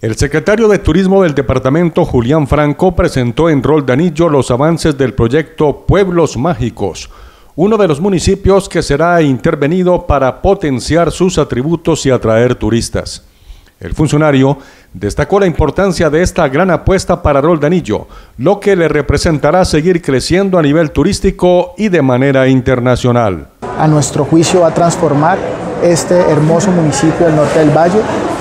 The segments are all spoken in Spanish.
El secretario de Turismo del departamento, Julián Franco, presentó en Roldanillo los avances del proyecto Pueblos Mágicos, uno de los municipios que será intervenido para potenciar sus atributos y atraer turistas. El funcionario destacó la importancia de esta gran apuesta para Roldanillo, lo que le representará seguir creciendo a nivel turístico y de manera internacional. A nuestro juicio va a transformar este hermoso municipio del norte del valle.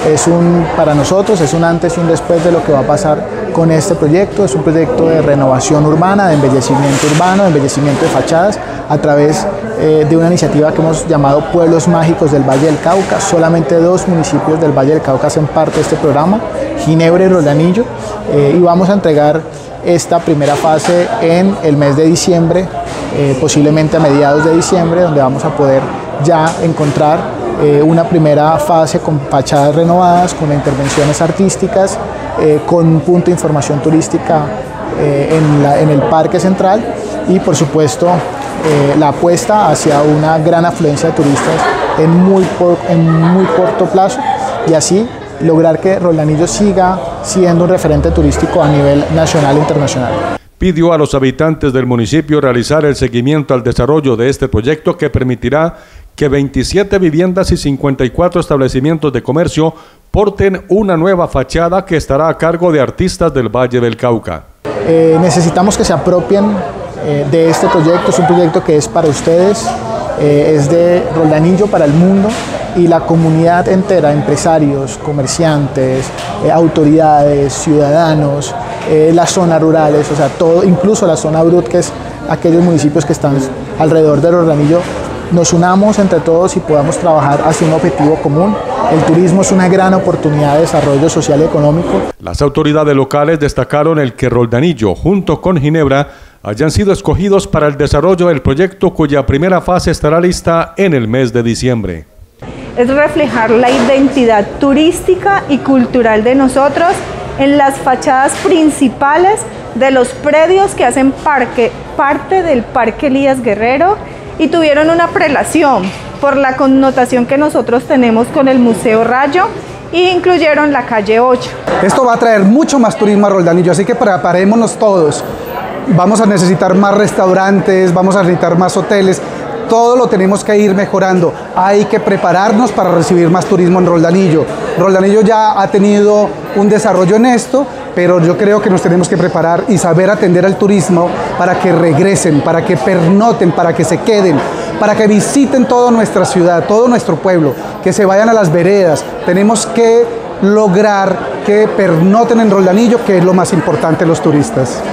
Para nosotros es un antes y un después de lo que va a pasar con este proyecto. Es un proyecto de renovación urbana, de embellecimiento urbano, de embellecimiento de fachadas a través de una iniciativa que hemos llamado Pueblos Mágicos del Valle del Cauca. Solamente 2 municipios del Valle del Cauca hacen parte de este programa, Ginebra y Roldanillo, y vamos a entregar esta primera fase en el mes de diciembre, posiblemente a mediados de diciembre, donde vamos a poder ya encontrar una primera fase con fachadas renovadas, con intervenciones artísticas, con un punto de información turística en el Parque Central y por supuesto la apuesta hacia una gran afluencia de turistas en muy corto plazo y así lograr que Roldanillo siga siendo un referente turístico a nivel nacional e internacional. Pidió a los habitantes del municipio realizar el seguimiento al desarrollo de este proyecto que permitirá que 27 viviendas y 54 establecimientos de comercio porten una nueva fachada que estará a cargo de artistas del Valle del Cauca. Necesitamos que se apropien de este proyecto. Es un proyecto que es para ustedes, es de Roldanillo para el mundo y la comunidad entera, empresarios, comerciantes, autoridades, ciudadanos, las zonas rurales, o sea, todo, incluso la zona Brut, que es aquellos municipios que están alrededor de Roldanillo, nos unamos entre todos y podamos trabajar hacia un objetivo común. El turismo es una gran oportunidad de desarrollo social y económico. Las autoridades locales destacaron el que Roldanillo, junto con Ginebra, hayan sido escogidos para el desarrollo del proyecto cuya primera fase estará lista en el mes de diciembre. Es reflejar la identidad turística y cultural de nosotros en las fachadas principales de los predios que hacen parte del Parque Elías Guerrero y tuvieron una prelación por la connotación que nosotros tenemos con el Museo Rayo e incluyeron la calle 8. Esto va a traer mucho más turismo a Roldanillo, así que preparémonos todos. Vamos a necesitar más restaurantes, vamos a necesitar más hoteles. Todo lo tenemos que ir mejorando. Hay que prepararnos para recibir más turismo en Roldanillo. Roldanillo ya ha tenido un desarrollo en esto, pero yo creo que nos tenemos que preparar y saber atender al turismo para que regresen, para que pernoten, para que se queden, para que visiten toda nuestra ciudad, todo nuestro pueblo, que se vayan a las veredas. Tenemos que lograr que pernoten en Roldanillo, que es lo más importante los turistas.